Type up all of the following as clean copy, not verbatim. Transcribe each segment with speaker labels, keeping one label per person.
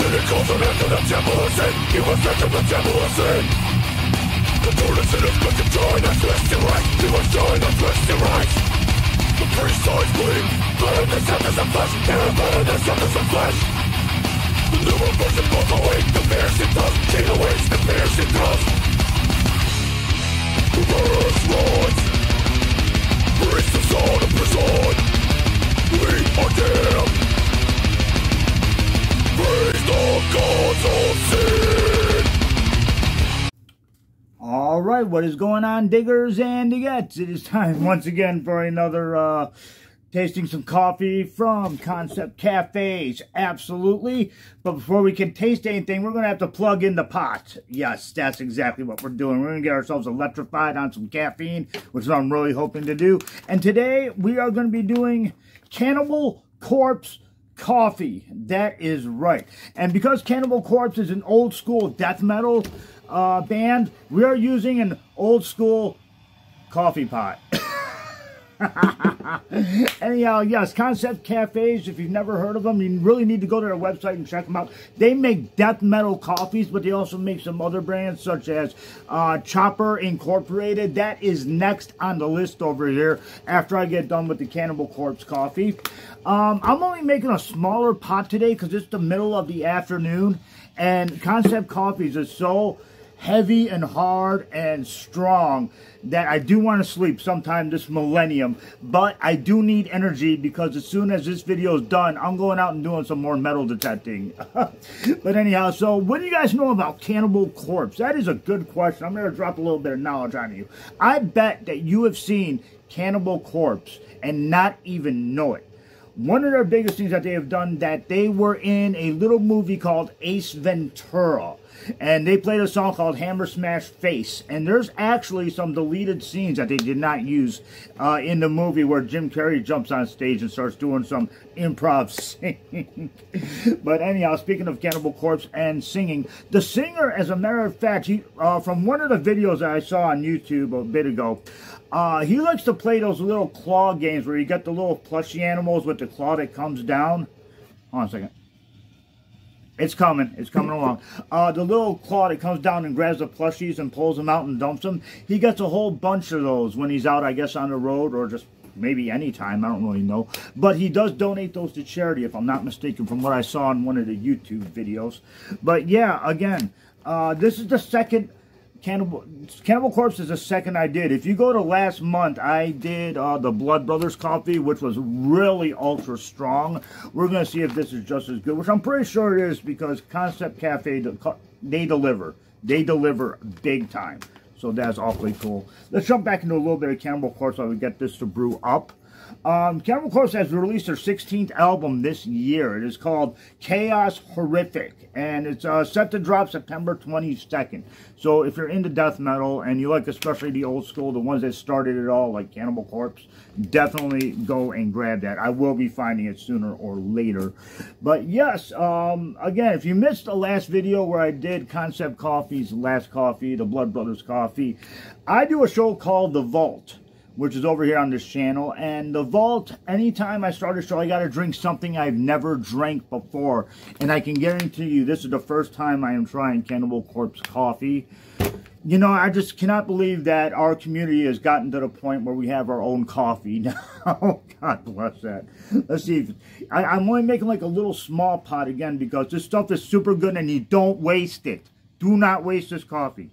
Speaker 1: He calls him after the temple of sin. He was sent to the temple of sin. The tortoise in his quick to join us, twist and right. He was joined on twist and right. The priest saw his bleeding. Blood in the surface of flesh. And blood in the surface of flesh. The new version both away. The piercing dust. Chain awaits the piercing dust. Reverse rights. Priest the son of prison. We are damned. Praise the gods of sin.
Speaker 2: All right, what is going on, diggers and diggets? It is time once again for another tasting some coffee from Concept Cafes. Absolutely. But before we can taste anything, we're going to have to plug in the pot. Yes, that's exactly what we're doing. We're going to get ourselves electrified on some caffeine, which is what I'm really hoping to do. And today we are going to be doing Cannibal Corpse coffee. That is right. And because Cannibal Corpse is an old school death metal band, we are using an old school coffee pot. Anyhow, yes, Concept Cafes, if you've never heard of them, you really need to go to their website and check them out. They make death metal coffees, but they also make some other brands such as Chopper Incorporated. That is next on the list over here after I get done with the Cannibal Corpse coffee. I'm only making a smaller pot today because it's the middle of the afternoon, and Concept Coffees is so heavy and hard and strong that I do want to sleep sometime this millennium, but I do need energy because as soon as this video is done, I'm going out and doing some more metal detecting. But anyhow, so what do you guys know about Cannibal Corpse? That is a good question. I'm going to drop a little bit of knowledge on you. I bet that you have seen Cannibal Corpse and not even know it. One of their biggest things that they have done, that they were in a little movie called Ace Ventura. And they played a song called Hammer Smash Face. And there's actually some deleted scenes that they did not use in the movie where Jim Carrey jumps on stage and starts doing some improv singing. But anyhow, speaking of Cannibal Corpse and singing, the singer, as a matter of fact, he from one of the videos that I saw on YouTube a bit ago, he likes to play those little claw games where you get the little plushy animals with the claw that comes down. Hold on a second. It's coming along. The little claw that comes down and grabs the plushies and pulls them out and dumps them. He gets a whole bunch of those when he's out, I guess, on the road or just maybe any time. I don't really know. But he does donate those to charity, if I'm not mistaken, from what I saw in one of the YouTube videos. But yeah, again, this is the second Cannibal Corpse is the second I did. If you go to last month, I did the Blood Brothers coffee, which was really ultra strong. We're going to see if this is just as good, which I'm pretty sure it is because Concept Cafe, they deliver. They deliver big time. So that's awfully cool. Let's jump back into a little bit of Cannibal Corpse while we get this to brew up. Cannibal Corpse has released their 16th album this year. It is called Chaos Horrific, and it's set to drop September 22nd. So if you're into death metal and you like especially the old school, the ones that started it all, like Cannibal Corpse, definitely go and grab that. I will be finding it sooner or later. But yes, again, if you missed the last video where I did Concept Coffee's last coffee, the Blood Brothers coffee, I do a show called The Vault, which is over here on this channel. And The Vault, anytime I start a show, I got to drink something I've never drank before. And I can guarantee you, this is the first time I am trying Cannibal Corpse coffee. You know, I just cannot believe that our community has gotten to the point where we have our own coffee now. God bless that. Let's see. If, I'm only making like a little small pot again because this stuff is super good and you don't waste it. Do not waste this coffee.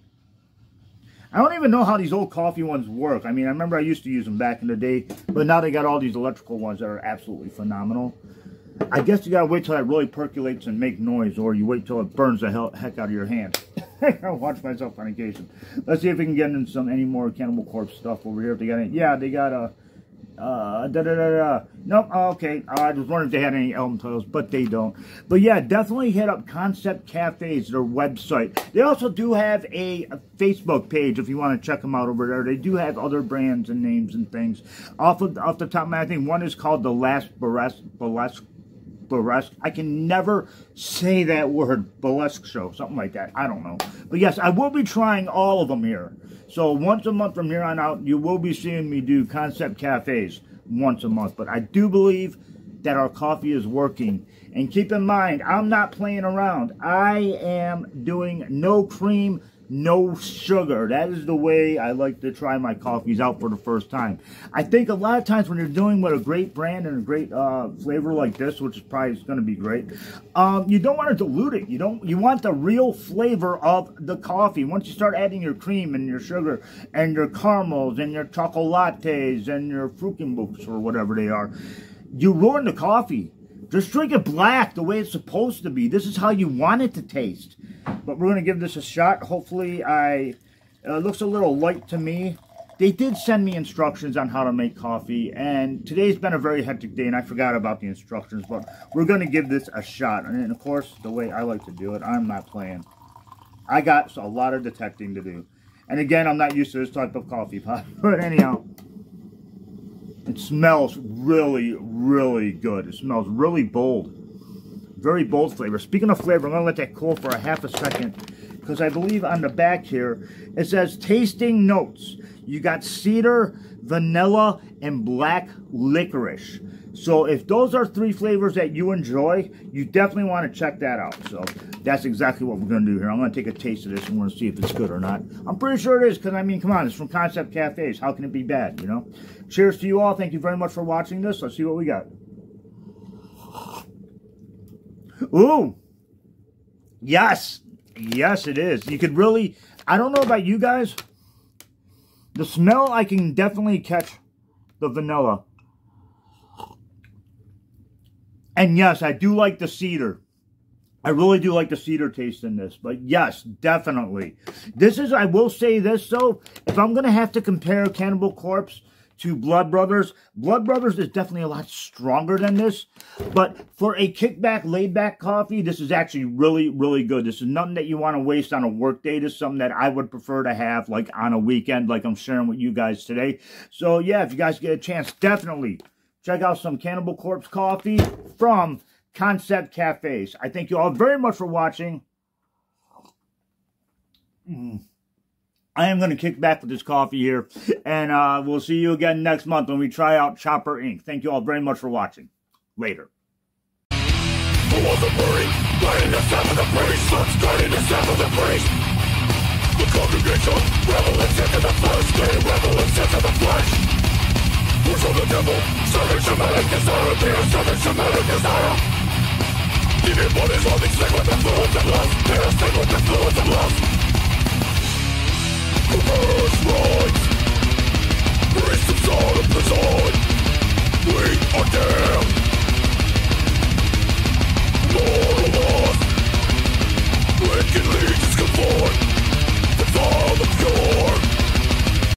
Speaker 2: I don't even know how these old coffee ones work. I mean, I remember I used to use them back in the day, but now they got all these electrical ones that are absolutely phenomenal. I guess you gotta wait till that really percolates and make noise, or you wait till it burns the heck out of your hand. I watch myself on occasion. Let's see if we can get into any more Cannibal Corpse stuff over here. If they got any, yeah, they got a. Nope, okay. I was wondering if they had any album titles, but they don't. But yeah, definitely hit up Concept Cafes, their website. They also do have a Facebook page if you want to check them out over there. They do have other brands and names and things. Off the top of my head, I think one is called The Last Burlesque. I can never say that word, burlesque show, something like that. I don't know. But yes, I will be trying all of them here. So once a month from here on out, you will be seeing me do Concept Cafes once a month. But I do believe that our coffee is working. And keep in mind, I'm not playing around. I am doing no cream, no sugar. That is the way I like to try my coffees out for the first time. I think a lot of times when you're doing with a great brand and a great flavor like this, which is probably going to be great, you don't want to dilute it. You want the real flavor of the coffee. Once you start adding your cream and your sugar and your caramels and your chocolates and your frukenbooks or whatever they are, you ruin the coffee. Just drink it black the way it's supposed to be. This is how you want it to taste. But we're going to give this a shot. Hopefully, it looks a little light to me. They did send me instructions on how to make coffee. And today's been a very hectic day, and I forgot about the instructions. But we're going to give this a shot. And of course, the way I like to do it, I'm not playing. I got a lot of detecting to do. And again, I'm not used to this type of coffee pot. But anyhow, it smells really, really good. It smells really bold. Very bold flavor. Speaking of flavor, I'm going to let that cool for a half a second, because I believe on the back here, it says tasting notes. You got cedar, vanilla, and black licorice. So if those are 3 flavors that you enjoy, you definitely want to check that out. So that's exactly what we're going to do here. I'm going to take a taste of this and we're going to see if it's good or not. I'm pretty sure it is, because, I mean, come on, it's from Concept Cafes. How can it be bad, you know? Cheers to you all. Thank you very much for watching this. Let's see what we got. Ooh. Yes. Yes, it is. You could really, I don't know about you guys. The smell, I can definitely catch the vanilla. And yes, I do like the cedar. I really do like the cedar taste in this. But yes, definitely. This is, I will say this though, if I'm going to have to compare Cannibal Corpse to Blood Brothers is definitely a lot stronger than this. But for a kickback, laid-back coffee, this is actually really, really good. This is nothing that you want to waste on a work day. This is something that I would prefer to have like on a weekend, like I'm sharing with you guys today. So yeah, if you guys get a chance, definitely check out some Cannibal Corpse coffee from Concept Cafes. I thank you all very much for watching. I am going to kick back with this coffee here, and we'll see you again next month when we try out Chopper Inc. Thank you all very much for watching. Later.
Speaker 1: Who was a burning? Guiding the step of the priest. Sons guiding the step of the priest. The congregation, rebel and sick of the flesh. They rebel and sick of the flesh. Who's of the devil? Serving shamanic desire. They are serving shamanic desire. Demon bodies holding sick with the fluids of lust. They are sick with the fluids of lust. The first rights. Priests of Sodom preside. We are damned.